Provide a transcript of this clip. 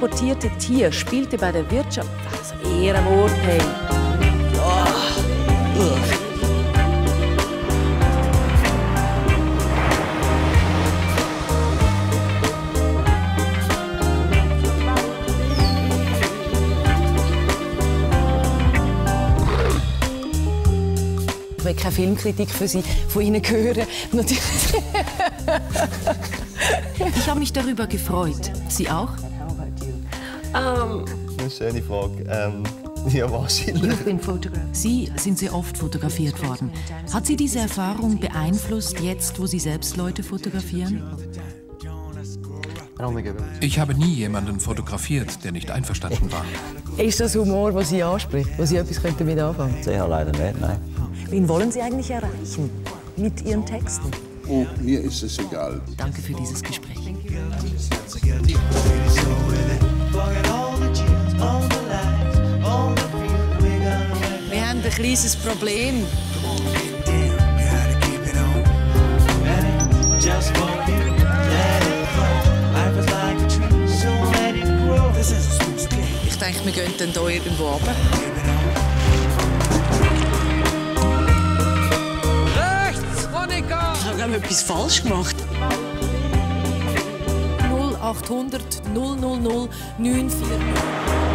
importierte Tier spielte bei der Wirtschaft... Also eher ein Wort, hey. Ich will keine Filmkritik für Sie von Ihnen hören. Ich habe mich darüber gefreut. Sie auch? Eine schöne Frage. Ja, wahrscheinlich. Sie sind sehr oft fotografiert worden. Hat Sie diese Erfahrung beeinflusst, jetzt, wo Sie selbst Leute fotografieren? Ich habe nie jemanden fotografiert, der nicht einverstanden war. Ist das Humor, der Sie anspricht, wo Sie etwas damit anfangen könnten? Sicher leider nicht, nein. Wen wollen Sie eigentlich erreichen mit Ihren Texten? Oh, mir ist es egal. Danke für dieses Gespräch. Wir haben ein kleines Problem. Ich denke, wir gehen dann hier irgendwo runter. Rechts, Monika! Ich habe etwas falsch gemacht. 0800 000 940.